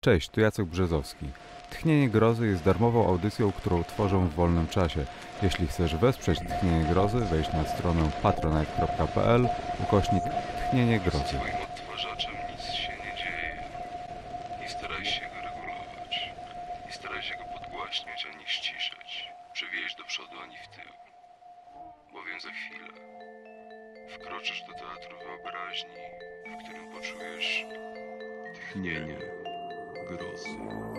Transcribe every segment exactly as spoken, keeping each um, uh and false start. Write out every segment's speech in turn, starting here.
Cześć, tu Jacek Brzezowski. Tchnienie Grozy jest darmową audycją, którą tworzę w wolnym czasie. Jeśli chcesz wesprzeć Tchnienie Grozy, wejdź na stronę patronite kropka p l ukośnik Tchnienie Grozy. Z twoim odtwarzaczem nic się nie dzieje. Nie staraj się go regulować. Nie staraj się go podgłaśniać ani ściszać. Przewijać do przodu ani w tył. Bowiem za chwilę wkroczysz do teatru wyobraźni, w którym poczujesz tchnienie grozy.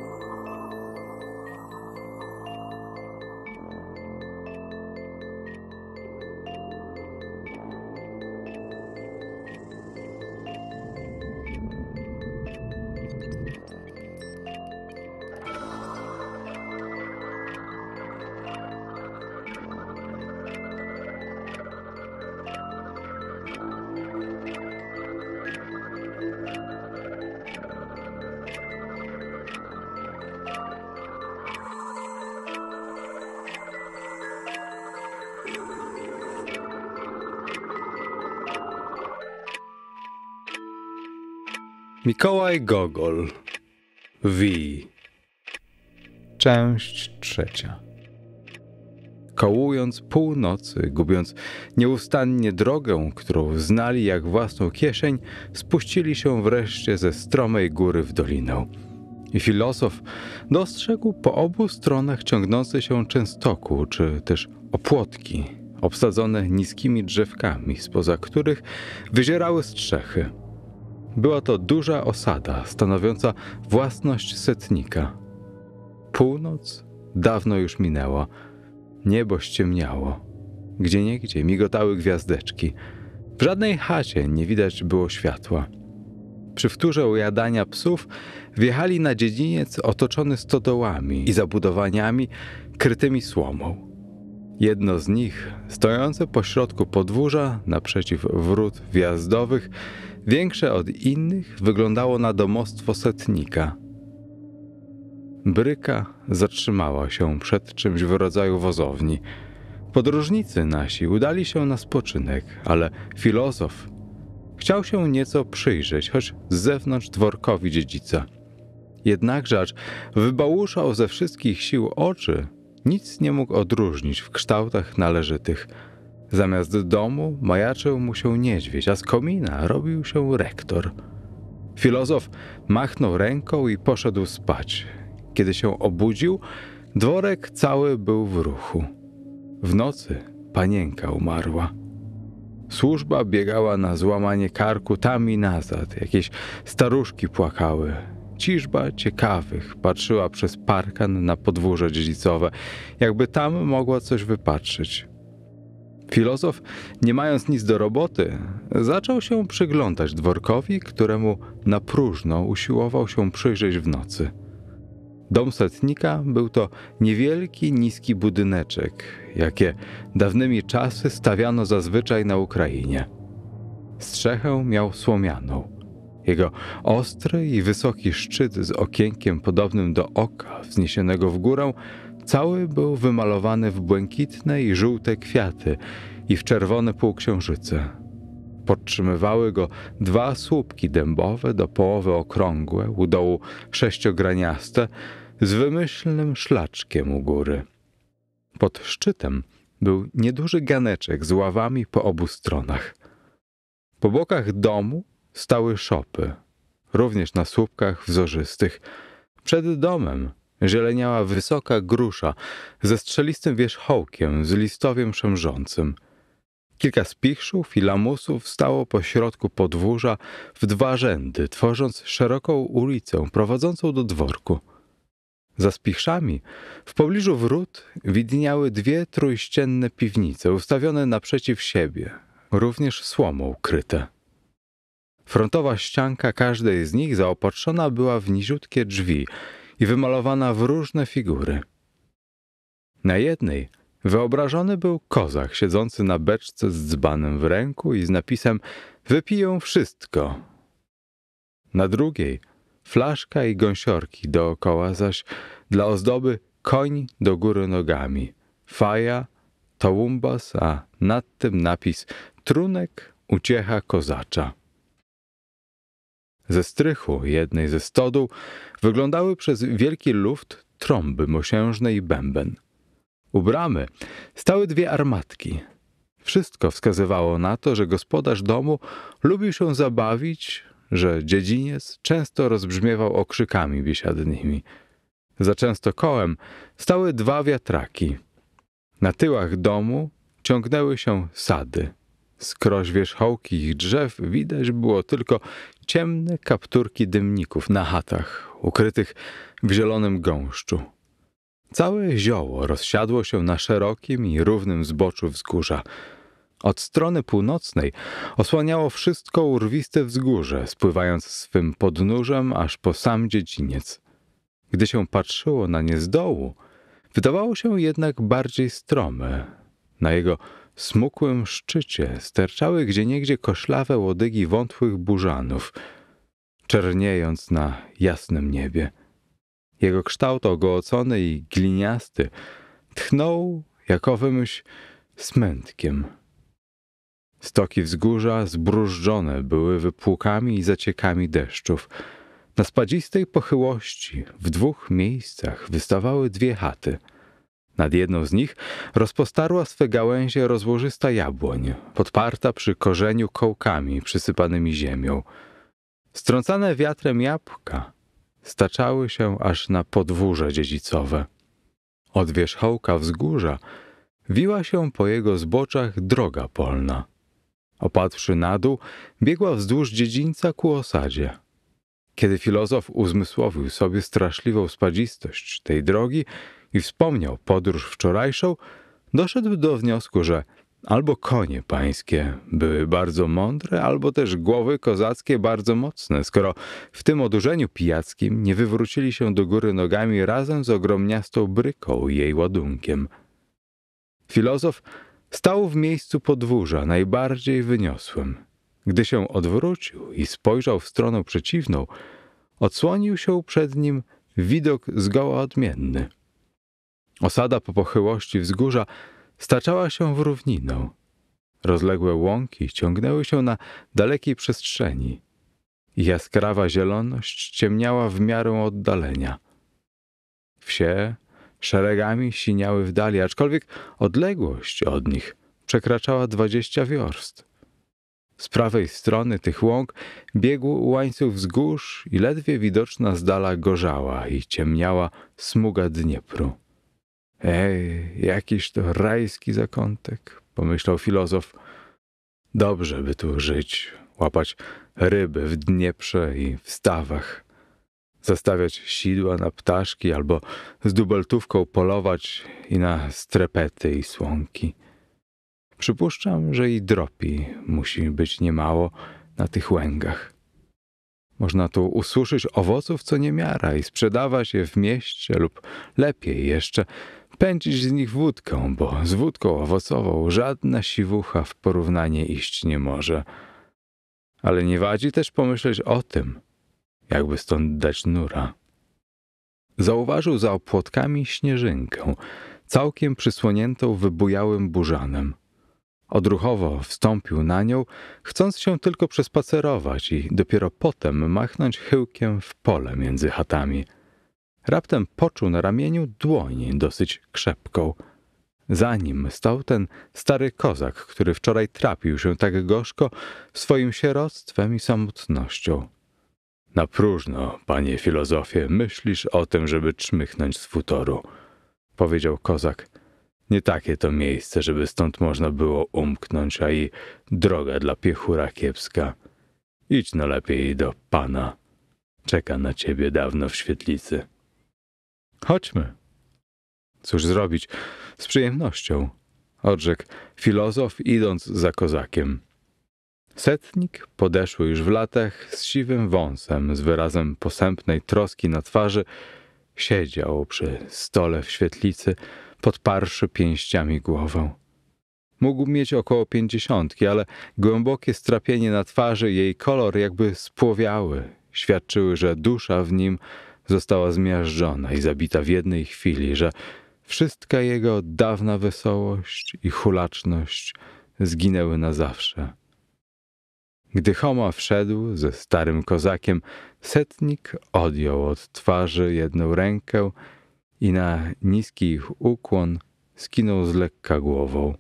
Mikołaj Gogol. Wi. Część trzecia. Kołując północy, gubiąc nieustannie drogę, którą znali jak własną kieszeń, spuścili się wreszcie ze stromej góry w dolinę. I filozof dostrzegł po obu stronach ciągnące się częstoku, czy też opłotki, obsadzone niskimi drzewkami, spoza których wyzierały strzechy. Była to duża osada, stanowiąca własność setnika. Północ dawno już minęła. Niebo ściemniało. Gdzieniegdzie migotały gwiazdeczki. W żadnej chacie nie widać było światła. Przy wtórze ujadania psów wjechali na dziedziniec otoczony stodołami i zabudowaniami krytymi słomą. Jedno z nich, stojące pośrodku podwórza, naprzeciw wrót wjazdowych, większe od innych, wyglądało na domostwo setnika. Bryka zatrzymała się przed czymś w rodzaju wozowni. Podróżnicy nasi udali się na spoczynek, ale filozof chciał się nieco przyjrzeć, choć z zewnątrz dworkowi dziedzica. Jednakże, acz wybałuszał ze wszystkich sił oczy, nic nie mógł odróżnić w kształtach należytych. Zamiast domu majaczył mu się niedźwiedź, a z komina robił się rektor. Filozof machnął ręką i poszedł spać. Kiedy się obudził, dworek cały był w ruchu. W nocy panienka umarła. Służba biegała na złamanie karku tam i nazad. Jakieś staruszki płakały. Ciżba ciekawych patrzyła przez parkan na podwórze dziedzicowe, jakby tam mogła coś wypatrzyć. Filozof, nie mając nic do roboty, zaczął się przyglądać dworkowi, któremu na próżno usiłował się przyjrzeć w nocy. Dom setnika był to niewielki, niski budyneczek, jakie dawnymi czasy stawiano zazwyczaj na Ukrainie. Strzechę miał słomianą. Jego ostry i wysoki szczyt z okienkiem podobnym do oka wzniesionego w górę cały był wymalowany w błękitne i żółte kwiaty i w czerwone półksiężyce. Podtrzymywały go dwa słupki dębowe, do połowy okrągłe, u dołu sześciograniaste, z wymyślnym szlaczkiem u góry. Pod szczytem był nieduży ganeczek z ławami po obu stronach. Po bokach domu stały szopy, również na słupkach wzorzystych. Przed domem zieleniała wysoka grusza ze strzelistym wierzchołkiem, z listowiem szemrzącym. Kilka spichrzów i lamusów stało po środku podwórza w dwa rzędy, tworząc szeroką ulicę prowadzącą do dworku. Za spichrzami, w pobliżu wrót, widniały dwie trójścienne piwnice ustawione naprzeciw siebie, również słomą kryte. Frontowa ścianka każdej z nich zaopatrzona była w niziutkie drzwi i wymalowana w różne figury. Na jednej wyobrażony był kozak siedzący na beczce z dzbanem w ręku i z napisem „Wypiję wszystko”. Na drugiej flaszka i gąsiorki dookoła, zaś dla ozdoby koń do góry nogami, faja, tołumbas, a nad tym napis „Trunek, uciecha kozacza”. Ze strychu jednej ze stodół wyglądały przez wielki luft trąby mosiężne i bęben. U bramy stały dwie armatki. Wszystko wskazywało na to, że gospodarz domu lubił się zabawić, że dziedziniec często rozbrzmiewał okrzykami biesiadnymi. Za częstokołem stały dwa wiatraki. Na tyłach domu ciągnęły się sady. Skroś wierzchołki ich drzew widać było tylko ciemne kapturki dymników na chatach, ukrytych w zielonym gąszczu. Całe zioło rozsiadło się na szerokim i równym zboczu wzgórza. Od strony północnej osłaniało wszystko urwiste wzgórze, spływając swym podnóżem aż po sam dziedziniec. Gdy się patrzyło na nie z dołu, wydawało się jednak bardziej strome. Na jego smukłym szczycie sterczały gdzieniegdzie koszlawe łodygi wątłych burzanów, czerniejąc na jasnym niebie. Jego kształt ogołocony i gliniasty tchnął jakowymś smętkiem. Stoki wzgórza zbrużdżone były wypłukami i zaciekami deszczów. Na spadzistej pochyłości w dwóch miejscach wystawały dwie chaty. Nad jedną z nich rozpostarła swe gałęzie rozłożysta jabłoń, podparta przy korzeniu kołkami przysypanymi ziemią. Strącane wiatrem jabłka staczały się aż na podwórze dziedzicowe. Od wierzchołka wzgórza wiła się po jego zboczach droga polna. Opadłszy na dół, biegła wzdłuż dziedzińca ku osadzie. Kiedy filozof uzmysłowił sobie straszliwą spadzistość tej drogi i wspomniał podróż wczorajszą, doszedł do wniosku, że albo konie pańskie były bardzo mądre, albo też głowy kozackie bardzo mocne, skoro w tym odurzeniu pijackim nie wywrócili się do góry nogami razem z ogromniastą bryką i jej ładunkiem. Filozof stał w miejscu podwórza, najbardziej wyniosłym. Gdy się odwrócił i spojrzał w stronę przeciwną, odsłonił się przed nim widok zgoła odmienny. Osada po pochyłości wzgórza staczała się w równinę. Rozległe łąki ciągnęły się na dalekiej przestrzeni. Ich jaskrawa zieloność ciemniała w miarę oddalenia. Wsie szeregami siniały w dali, aczkolwiek odległość od nich przekraczała dwadzieścia wiorst. Z prawej strony tych łąk biegł łańcuch wzgórz i ledwie widoczna z dala gorzała i ciemniała smuga Dniepru. Ej, jakiż to rajski zakątek, pomyślał filozof. Dobrze by tu żyć, łapać ryby w Dnieprze i w stawach, zastawiać sidła na ptaszki albo z dubeltówką polować i na strepety i słonki. Przypuszczam, że i dropi musi być niemało na tych łęgach. Można tu ususzyć owoców co niemiara i sprzedawać je w mieście lub lepiej jeszcze pędzić z nich wódkę, bo z wódką owocową żadna siwucha w porównanie iść nie może. Ale nie wadzi też pomyśleć o tym, jakby stąd dać nura. Zauważył za opłotkami śnieżynkę, całkiem przysłoniętą wybujałym burzanem. Odruchowo wstąpił na nią, chcąc się tylko przespacerować i dopiero potem machnąć chyłkiem w pole między chatami. Raptem poczuł na ramieniu dłoń dosyć krzepką. Za nim stał ten stary kozak, który wczoraj trapił się tak gorzko swoim sieroctwem i samotnością. Na próżno, panie filozofie, myślisz o tym, żeby czmychnąć z futoru, powiedział kozak. Nie takie to miejsce, żeby stąd można było umknąć, a i droga dla piechura kiepska. Idź no lepiej do pana. Czeka na ciebie dawno w świetlicy. Chodźmy. Cóż zrobić? Z przyjemnością, odrzekł filozof, idąc za kozakiem. Setnik, podeszły już w latach, z siwym wąsem, z wyrazem posępnej troski na twarzy, siedział przy stole w świetlicy, podparszy pięściami głowę. Mógł mieć około pięćdziesiątki, ale głębokie strapienie na twarzy i jej kolor jakby spłowiały, świadczyły, że dusza w nim została zmiażdżona i zabita w jednej chwili, że wszystka jego dawna wesołość i hulaczność zginęły na zawsze. Gdy Choma wszedł ze starym kozakiem, setnik odjął od twarzy jedną rękę i na niski ich ukłon skinął z lekka głową.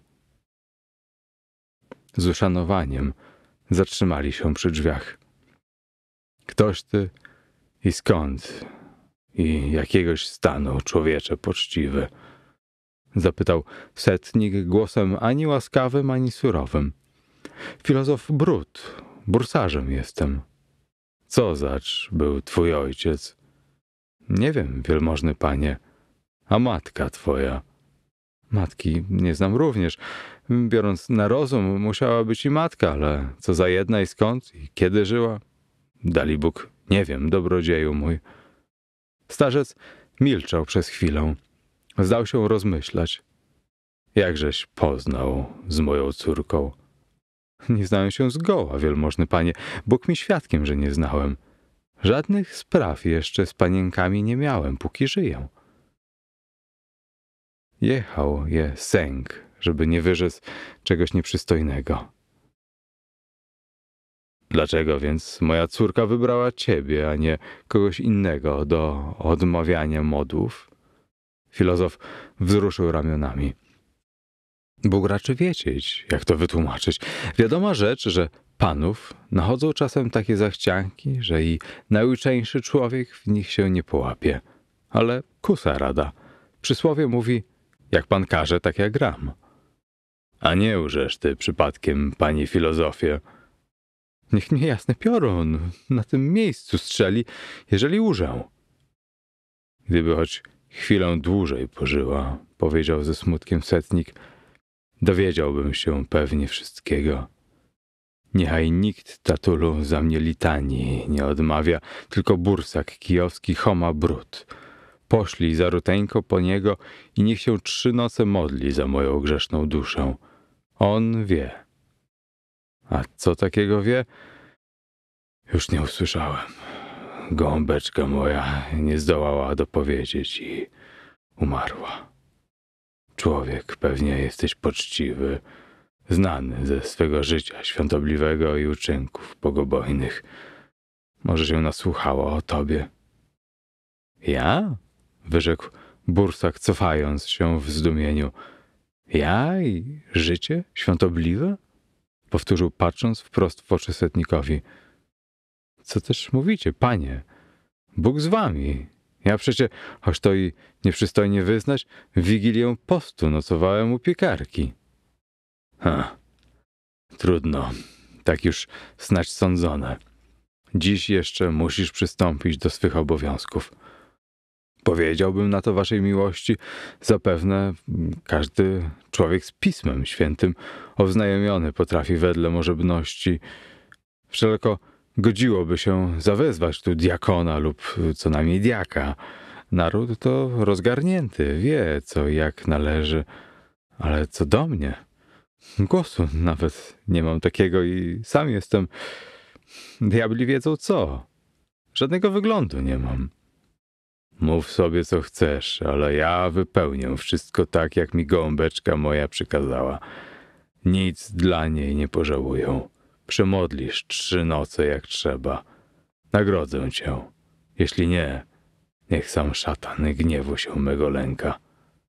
Z uszanowaniem zatrzymali się przy drzwiach. Ktoś ty i skąd? I jakiegoś stanu, człowiecze poczciwy? Zapytał setnik głosem ani łaskawym, ani surowym. Filozof Brud, bursarzem jestem. Co zacz był twój ojciec? Nie wiem, wielmożny panie. A matka twoja? Matki nie znam również. Biorąc na rozum, musiała być i matka, ale co za jedna i skąd i kiedy żyła? Dali Bóg, nie wiem, dobrodzieju mój. Starzec milczał przez chwilę. Zdał się rozmyślać. Jakżeś poznał z moją córką? Nie znałem się zgoła, wielmożny panie. Bóg mi świadkiem, że nie znałem. Żadnych spraw jeszcze z panienkami nie miałem, póki żyję. Jechał je sęk, żeby nie wyrzec czegoś nieprzystojnego. Dlaczego więc moja córka wybrała ciebie, a nie kogoś innego do odmawiania modłów? Filozof wzruszył ramionami. Bóg raczy wiedzieć, jak to wytłumaczyć. Wiadoma rzecz, że panów nachodzą czasem takie zachcianki, że i najuczeńszy człowiek w nich się nie połapie. Ale kusa rada. Przysłowie mówi, jak pan każe, tak jak gram. A nie łżesz ty przypadkiem, panie filozofie. Niech mnie jasne piorun na tym miejscu strzeli, jeżeli łżę. Gdyby choć chwilę dłużej pożyła, powiedział ze smutkiem setnik, dowiedziałbym się pewnie wszystkiego. Niechaj nikt, tatulu, za mnie litanii nie odmawia, tylko bursak kijowski Choma Brud. Poszlij zaruteńko po niego i niech się trzy noce modli za moją grzeszną duszę. On wie. A co takiego wie? Już nie usłyszałem. Gąbeczka moja nie zdołała dopowiedzieć i umarła. Człowiek, pewnie jesteś poczciwy, znany ze swego życia świątobliwego i uczynków bogobojnych. Może się nasłuchało o tobie. Ja? Wyrzekł bursak, cofając się w zdumieniu. Ja i życie świątobliwe? Powtórzył, patrząc wprost w oczy setnikowi. Co też mówicie, panie? Bóg z wami. Ja przecie, choć to i nieprzystojnie wyznać, w Wigilię postu nocowałem u piekarki. Ha, trudno, tak już snać sądzone. Dziś jeszcze musisz przystąpić do swych obowiązków. Powiedziałbym na to waszej miłości, zapewne każdy człowiek z Pismem Świętym oznajomiony potrafi wedle możebności. Wszelako godziłoby się zawezwać tu diakona lub co najmniej diaka. Naród to rozgarnięty, wie co i jak należy, ale co do mnie, głosu nawet nie mam takiego i sam jestem, diabli wiedzą co, żadnego wyglądu nie mam. Mów sobie co chcesz, ale ja wypełnię wszystko tak, jak mi gąbeczka moja przykazała. Nic dla niej nie pożałuję. Przemodlisz trzy noce jak trzeba. Nagrodzę cię. Jeśli nie, niech sam szatan gniewu się mego lęka.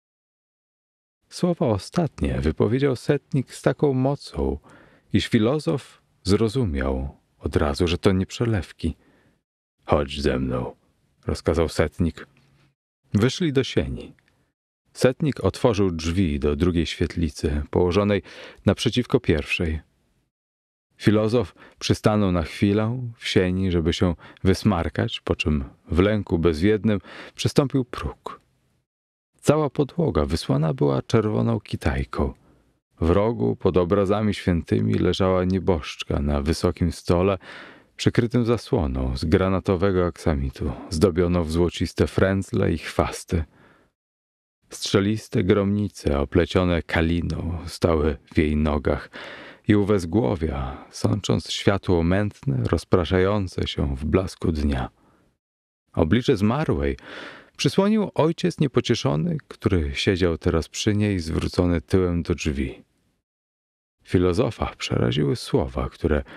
Słowa ostatnie wypowiedział setnik z taką mocą, iż filozof zrozumiał od razu, że to nie przelewki. Chodź ze mną, rozkazał setnik. Wyszli do sieni. Setnik otworzył drzwi do drugiej świetlicy, położonej naprzeciwko pierwszej. Filozof przystanął na chwilę w sieni, żeby się wysmarkać, po czym w lęku bezwiednym przestąpił próg. Cała podłoga wysłana była czerwoną kitajką. W rogu pod obrazami świętymi leżała nieboszczka na wysokim stole, przykrytym zasłoną z granatowego aksamitu, zdobioną w złociste frędzle i chwasty. Strzeliste gromnice oplecione kaliną stały w jej nogach i u wezgłowia, sącząc światło mętne, rozpraszające się w blasku dnia. Oblicze zmarłej przysłonił ojciec niepocieszony, który siedział teraz przy niej zwrócony tyłem do drzwi. Filozofa przeraziły słowa, które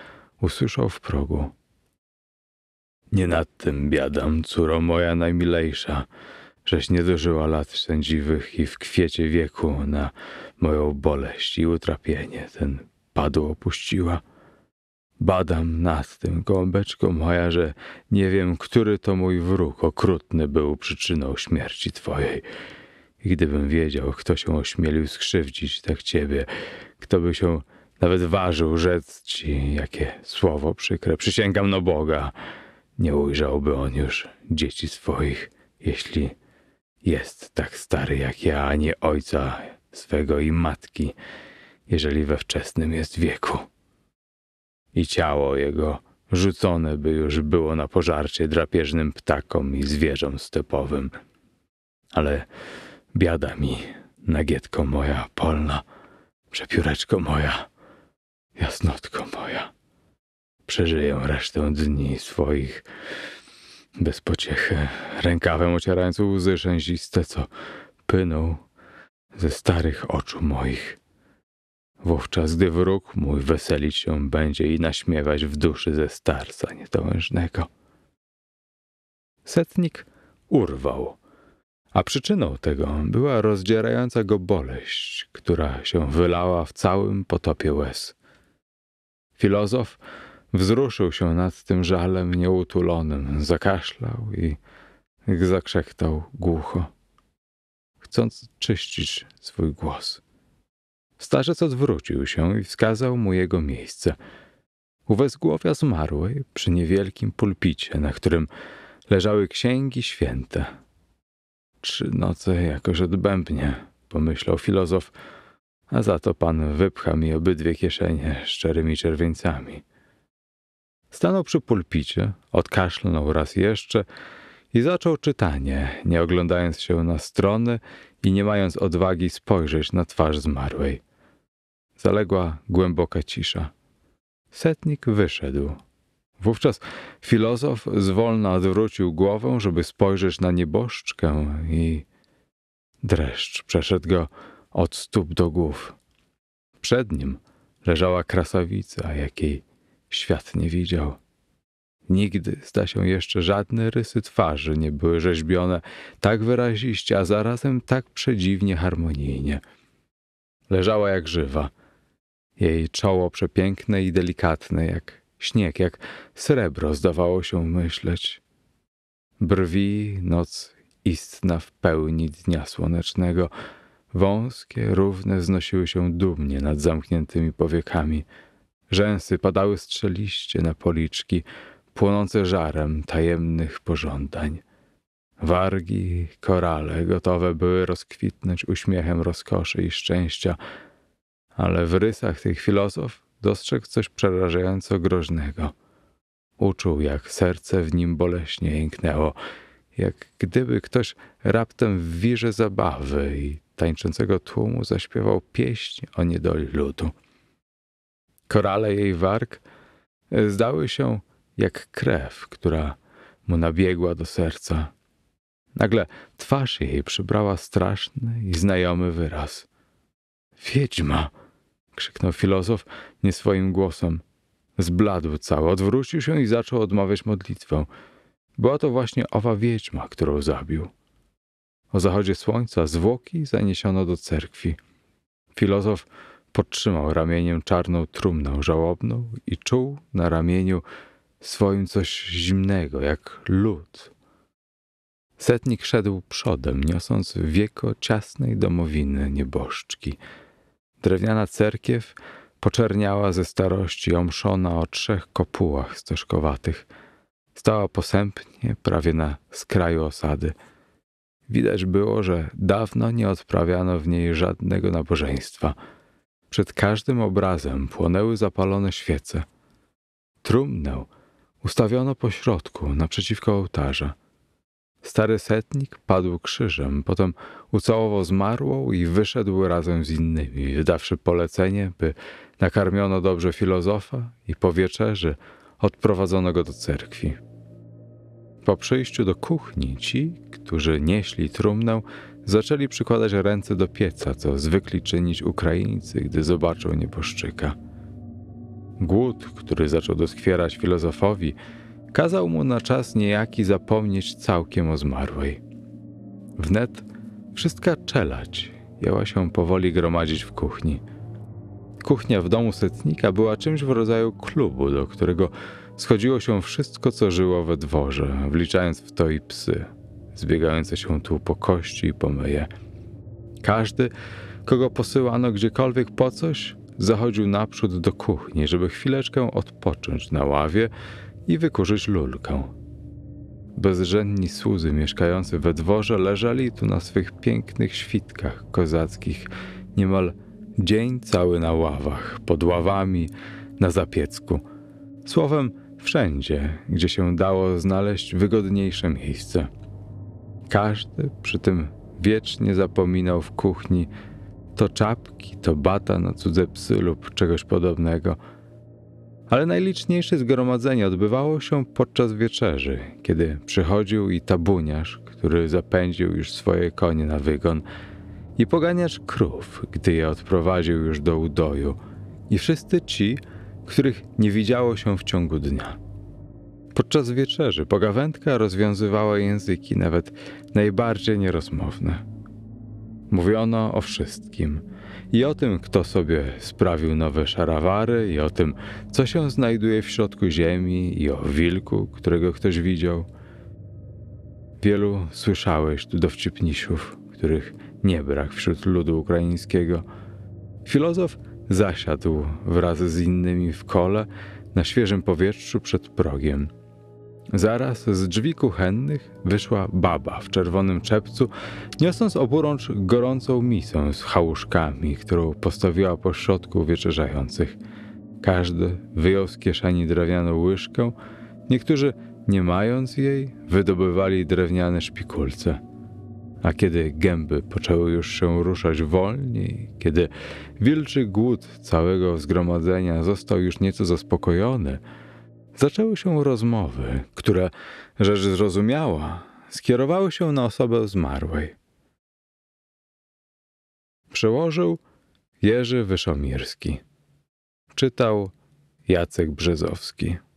usłyszał w progu: nie nad tym biadam, córo moja najmilejsza, żeś nie dożyła lat sędziwych i w kwiecie wieku na moją boleść i utrapienie ten padł opuściła. Badam nad tym, gołąbeczko moja, że nie wiem, który to mój wróg okrutny był przyczyną śmierci twojej. I gdybym wiedział, kto się ośmielił skrzywdzić tak ciebie, kto by się nawet ważył rzec ci jakie słowo przykre, przysięgam na Boga, nie ujrzałby on już dzieci swoich, jeśli jest tak stary jak ja, a nie ojca swego i matki, jeżeli we wczesnym jest wieku. I ciało jego rzucone by już było na pożarcie drapieżnym ptakom i zwierzom stepowym. Ale biada mi, nagietko moja polna, przepióreczko moja, jasnotko moja. Przeżyję resztę dni swoich bez pociechy, rękawem ocierając łzy rzęziste, co płyną ze starych oczu moich. Wówczas, gdy wróg mój weselić się będzie i naśmiewać w duszy ze starca niedołężnego. Setnik urwał, a przyczyną tego była rozdzierająca go boleść, która się wylała w całym potopie łez. Filozof wzruszył się nad tym żalem nieutulonym, zakaszlał i zakrzektał głucho, chcąc czyścić swój głos. Starzec odwrócił się i wskazał mu jego miejsce. U wezgłowia zmarłej, przy niewielkim pulpicie, na którym leżały księgi święte. Trzy noce jakoś odbębnie, pomyślał filozof, a za to pan wypcha mi obydwie kieszenie szczerymi czerwieńcami. Stanął przy pulpicie, odkaszlnął raz jeszcze i zaczął czytanie, nie oglądając się na strony i nie mając odwagi spojrzeć na twarz zmarłej. Zaległa głęboka cisza. Setnik wyszedł. Wówczas filozof zwolna odwrócił głowę, żeby spojrzeć na nieboszczkę i dreszcz przeszedł go od stóp do głów. Przed nim leżała krasawica, jakiej świat nie widział. Nigdy, zda się, jeszcze żadne rysy twarzy nie były rzeźbione tak wyraziście, a zarazem tak przedziwnie harmonijnie. Leżała jak żywa. Jej czoło przepiękne i delikatne, jak śnieg, jak srebro zdawało się myśleć. Brwi noc istna w pełni dnia słonecznego, wąskie, równe wznosiły się dumnie nad zamkniętymi powiekami. Rzęsy padały strzeliście na policzki, płonące żarem tajemnych pożądań. Wargi, korale gotowe były rozkwitnąć uśmiechem rozkoszy i szczęścia, ale w rysach tych filozof dostrzegł coś przerażająco groźnego. Uczuł, jak serce w nim boleśnie jęknęło, jak gdyby ktoś raptem w wirze zabawy i tańczącego tłumu zaśpiewał pieśń o niedoli ludu. Korale jej warg zdały się jak krew, która mu nabiegła do serca. Nagle twarz jej przybrała straszny i znajomy wyraz. Wiedźma! Krzyknął filozof nie swoim głosem. Zbladł cały, odwrócił się i zaczął odmawiać modlitwę. Była to właśnie owa wiedźma, którą zabił. O zachodzie słońca zwłoki zaniesiono do cerkwi. Filozof podtrzymał ramieniem czarną trumnę żałobną i czuł na ramieniu swoim coś zimnego, jak lód. Setnik szedł przodem, niosąc wieko ciasnej domowiny nieboszczki. Drewniana cerkiew poczerniała ze starości, omszona o trzech kopułach stożkowatych. Stała posępnie, prawie na skraju osady. Widać było, że dawno nie odprawiano w niej żadnego nabożeństwa. Przed każdym obrazem płonęły zapalone świece. Trumnę ustawiono po środku, naprzeciwko ołtarza. Stary setnik padł krzyżem, potem ucałował zmarłą i wyszedł razem z innymi, wydawszy polecenie, by nakarmiono dobrze filozofa i po wieczerzy odprowadzono go do cerkwi. Po przyjściu do kuchni ci, którzy nieśli trumnę, zaczęli przykładać ręce do pieca, co zwykli czynić Ukraińcy, gdy zobaczą nieboszczyka. Głód, który zaczął doskwierać filozofowi, kazał mu na czas niejaki zapomnieć całkiem o zmarłej. Wnet wszystka czelać jęła się powoli gromadzić w kuchni. Kuchnia w domu setnika była czymś w rodzaju klubu, do którego schodziło się wszystko, co żyło we dworze, wliczając w to i psy, zbiegające się tu po kości i pomyje. Każdy, kogo posyłano gdziekolwiek po coś, zachodził naprzód do kuchni, żeby chwileczkę odpocząć na ławie i wykurzyć lulkę. Bezrzędni słudzy mieszkający we dworze leżeli tu na swych pięknych świtkach kozackich, niemal dzień cały na ławach, pod ławami, na zapiecku. Słowem, wszędzie, gdzie się dało znaleźć wygodniejsze miejsce. Każdy przy tym wiecznie zapominał w kuchni to czapki, to bata na cudze psy lub czegoś podobnego. Ale najliczniejsze zgromadzenie odbywało się podczas wieczerzy, kiedy przychodził i tabuniarz, który zapędził już swoje konie na wygon, i poganiacz krów, gdy je odprowadził już do udoju, i wszyscy ci, których nie widziało się w ciągu dnia. Podczas wieczerzy pogawędka rozwiązywała języki, nawet najbardziej nierozmowne. Mówiono o wszystkim. I o tym, kto sobie sprawił nowe szarawary, i o tym, co się znajduje w środku ziemi, i o wilku, którego ktoś widział. Wielu słyszałeś tu dowcipnisiów, których nie brak wśród ludu ukraińskiego. Filozof zasiadł wraz z innymi w kole na świeżym powietrzu przed progiem. Zaraz z drzwi kuchennych wyszła baba w czerwonym czepcu, niosąc oburącz gorącą misę z chałuszkami, którą postawiła po środku wieczerzających. Każdy wyjął z kieszeni drewnianą łyżkę, niektórzy, nie mając jej, wydobywali drewniane szpikulce. A kiedy gęby poczęły już się ruszać wolniej, kiedy wilczy głód całego zgromadzenia został już nieco zaspokojony, zaczęły się rozmowy, które, rzecz zrozumiała, skierowały się na osobę zmarłej. Przełożył Jerzy Wyszomirski. Czytał Jacek Brzezowski.